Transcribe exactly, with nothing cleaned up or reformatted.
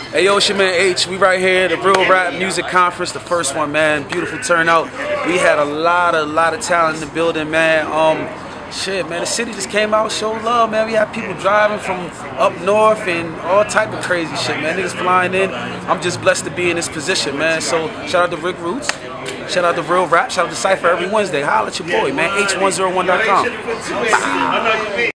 Hey yo, it's your man H. We right here at the Real Rap Music Conference, the first one, man. Beautiful turnout. We had a lot of, lot of talent in the building, man. Um, shit, man. The city just came out, showed love, man. We had people driving from up north and all type of crazy shit, man. Niggas flying in. I'm just blessed to be in this position, man. So shout out to Rick Roots. Shout out to Real Rap. Shout out to Cypher every Wednesday. Holla at your boy, man. H one oh one dot com.